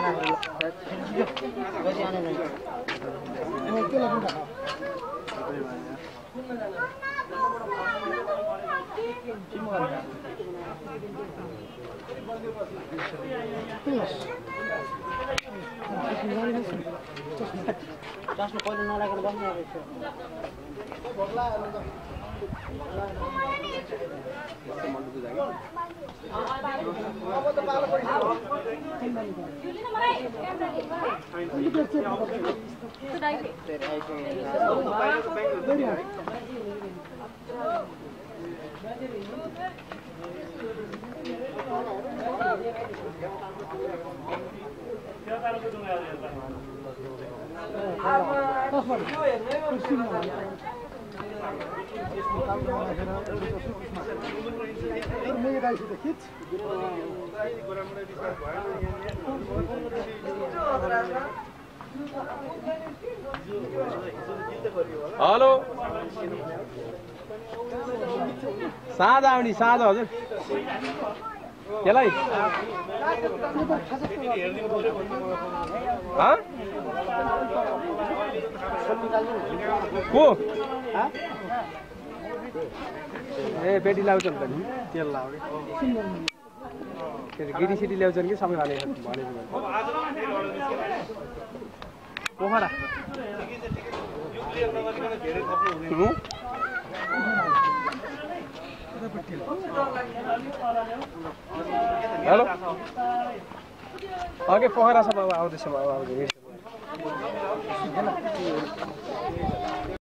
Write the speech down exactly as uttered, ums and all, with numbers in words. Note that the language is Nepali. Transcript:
Just pode não legal bom né isso. Hello सादा आउनी सादा हजुर केलाई हाँ को ए पेटी लाउँछन् त नि तेल लाउने के गिटी सिटी ल्याउँछन् कि सबै खाने भने पोखरा हेलो अघि पोखरा सब आउँदैछ अब आउँदै